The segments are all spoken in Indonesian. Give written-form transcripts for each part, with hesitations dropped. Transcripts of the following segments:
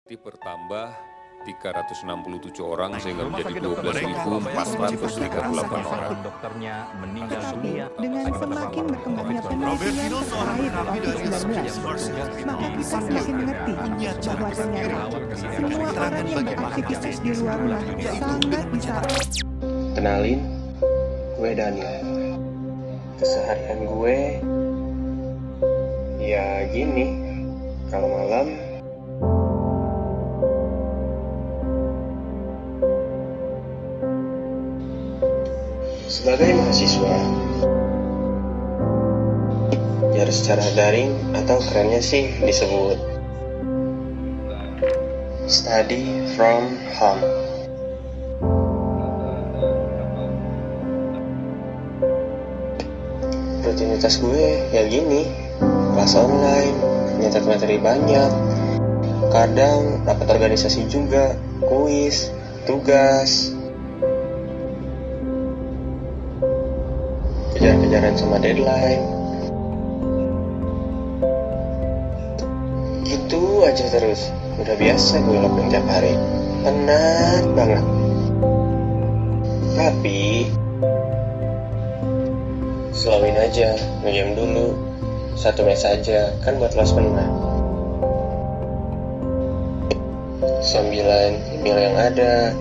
bertambah 367 orang sehingga menjadi 12.438 orang. Dokternya meninggal dunia dengan semakin berkembangnya penelitian terkait COVID-19, maka kita semakin mengerti bahwa ternyata semua orang yang beraktivitas di luar rumah sangat bisa. Kenalin, gue Daniel. Keseharian gue ya gini, kalau malam sebagai mahasiswa belajar secara daring atau kerennya sih disebut study from home. Rutinitas gue ya gini, kelas online, nyetak materi banyak, kadang rapat organisasi juga, kuis, tugas, kejar-kejaran sama deadline. Gitu aja terus, udah biasa gue lakuin tiap hari, penat banget. Tapi slowin aja, ngejam dulu 1 match aja, kan buat loss menang. 9 email yang ada,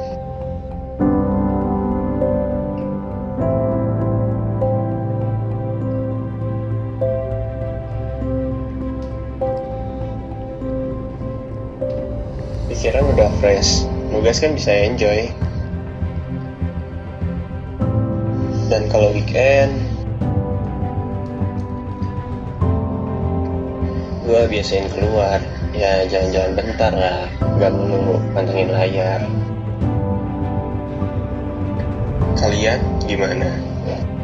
pikiran udah fresh, nugas kan bisa enjoy. Dan kalau weekend, gue biasain keluar, ya jalan-jalan bentar lah, gak melulu pantengin layar. Kalian gimana?